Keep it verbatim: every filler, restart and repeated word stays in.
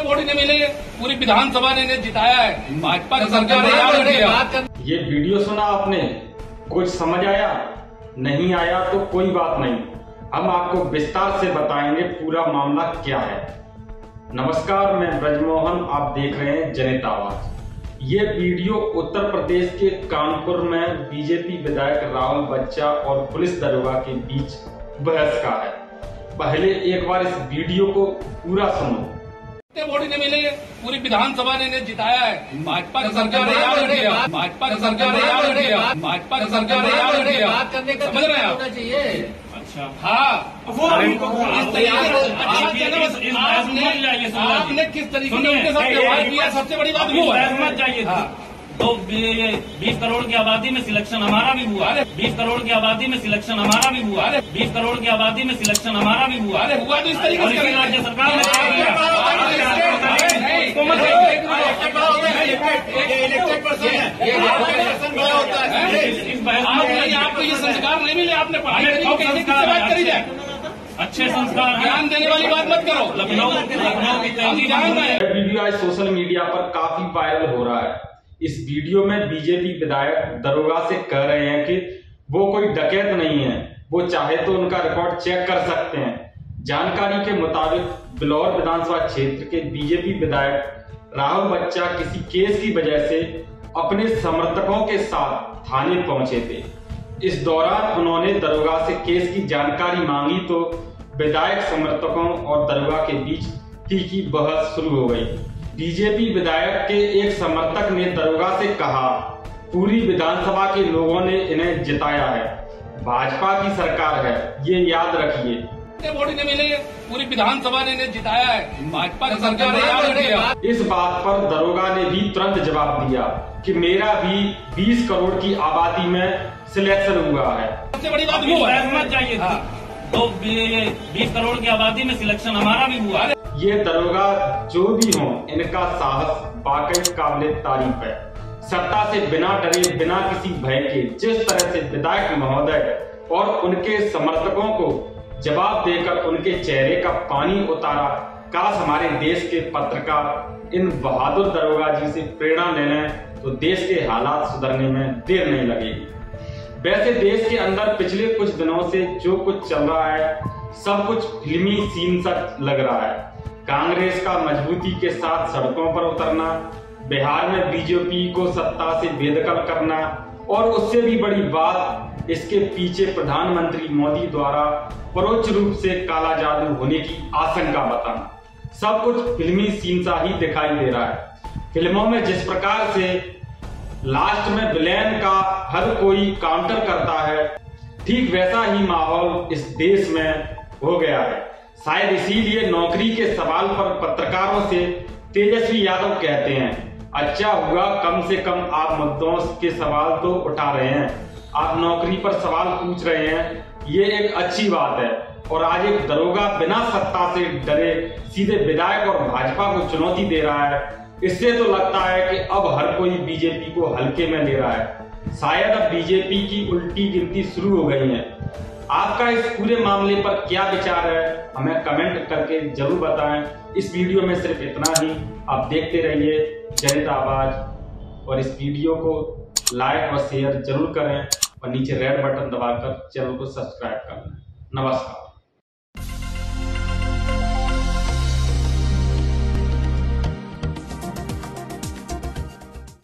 Vote नहीं मिले, पूरी विधानसभा ने जिताया है, भाजपा की सरकार है। ये वीडियो सुना आपने, कुछ समझ आया? नहीं आया तो कोई बात नहीं, हम आपको विस्तार से बताएंगे पूरा मामला क्या है। नमस्कार, मैं ब्रजमोहन, आप देख रहे हैं जनता आवाज। ये वीडियो उत्तर प्रदेश के कानपुर में बीजेपी विधायक राहुल बच्चा और पुलिस दरोगा के बीच बहस का है। पहले एक बार इस वीडियो को पूरा सुनो। वोट नहीं मिले, पूरी विधानसभा ने जिताया है, भाजपा की सरकार है। भाजपा की सरकार है, भाजपा की सरकार है। समझ रहे हैं आप? अच्छा, हाँ, वो आपने किस तरीके से उनके साथ व्यवहार किया, सबसे बड़ी बात वो है। तो बीस करोड़ की आबादी में सिलेक्शन हमारा भी हुआ है। बीस करोड़ की आबादी में सिलेक्शन हमारा भी हुआ है। बीस करोड़ की आबादी में सिलेक्शन हमारा भी हुआ है। हुआ तो इस तरीके से राज्य सरकार ने आपको ये संस्कार नहीं मिले, आपने पढ़ाई बात करी जाए। अच्छे संस्कार ध्यान देने वाली बात मत करो। लखनऊ लखनऊ की वीडियो आज सोशल मीडिया पर काफी वायरल हो रहा है। इस वीडियो में बीजेपी विधायक दरोगा से कह रहे हैं कि वो कोई डकैत नहीं है, वो चाहे तो उनका रिकॉर्ड चेक कर सकते हैं। जानकारी के मुताबिक बिलौर विधानसभा क्षेत्र के बीजेपी विधायक राहुल बच्चा किसी केस की वजह से अपने समर्थकों के साथ थाने पहुंचे थे। इस दौरान उन्होंने दरोगा से केस की जानकारी मांगी तो विधायक समर्थकों और दरोगा के बीच तीखी बहस शुरू हो गई। बीजेपी विधायक के एक समर्थक ने दरोगा से कहा, पूरी विधानसभा के लोगों ने इन्हें जिताया है, भाजपा की सरकार है, ये याद रखिए। वोट नहीं मिले, पूरी विधानसभा ने जिताया है, भाजपा की सरकार है। इस बात पर दरोगा ने भी तुरंत जवाब दिया कि मेरा भी बीस करोड़ की आबादी में सिलेक्शन हुआ है। सबसे बड़ी बात वो है, चाहिए था। तो बीस करोड़ की आबादी में सिलेक्शन हमारा भी हुआ है। ये दरोगा जो भी हो, इनका साहस वाकई काबिले तारीफ है। सत्ता से बिना डरे, बिना किसी भय के जिस तरह से विधायक महोदय और उनके समर्थकों को जवाब देकर उनके चेहरे का पानी उतारा, काश हमारे देश के पत्रकार इन बहादुर दरोगा जी से प्रेरणा ले लें तो देश के हालात सुधरने में देर नहीं लगेगी। वैसे देश के अंदर पिछले कुछ दिनों से जो कुछ चल रहा है, सब कुछ फिल्मी सीन सा लग रहा है। कांग्रेस का मजबूती के साथ सड़कों पर उतरना, बिहार में बीजेपी को सत्ता से बेदखल करना और उससे भी बड़ी बात, इसके पीछे प्रधानमंत्री मोदी द्वारा परोक्ष रूप से काला जादू होने की आशंका बताना, सब कुछ फिल्मी सीन सा ही दिखाई दे रहा है। फिल्मों में जिस प्रकार से लास्ट में विलेन का हर कोई काउंटर करता है, ठीक वैसा ही माहौल इस देश में हो गया है। शायद इसीलिए नौकरी के सवाल पर पत्रकारों से तेजस्वी यादव कहते हैं, अच्छा हुआ कम से कम आप मुद्दों के सवाल तो उठा रहे हैं, आप नौकरी पर सवाल पूछ रहे हैं, ये एक अच्छी बात है। और आज एक दरोगा बिना सत्ता से डरे सीधे विधायक और भाजपा को चुनौती दे रहा है, इससे तो लगता है कि अब हर कोई बीजेपी को हल्के में ले रहा है। शायद अब बीजेपी की उल्टी गिनती शुरू हो गई है। आपका इस पूरे मामले पर क्या विचार है, हमें कमेंट करके जरूर बताएं। इस वीडियो में सिर्फ इतना ही, आप देखते रहिए जनता आवाज और इस वीडियो को लाइक और शेयर जरूर करें और नीचे रेड बटन दबाकर चैनल को सब्सक्राइब कर लें। नमस्कार।